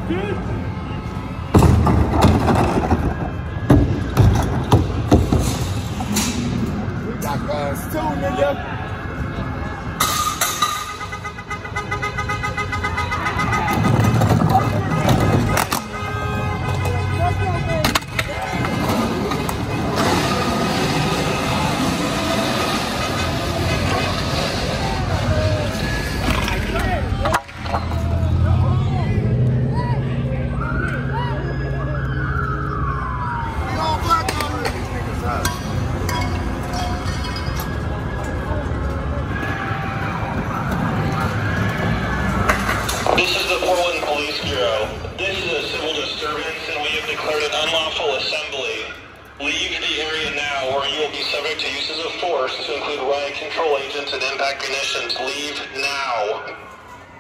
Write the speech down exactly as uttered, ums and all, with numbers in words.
We got guns too, nigga. This is the Portland Police Bureau. This is a civil disturbance and we have declared an unlawful assembly. Leave the area now or you will be subject to uses of force to include riot control agents and impact munitions. Leave now.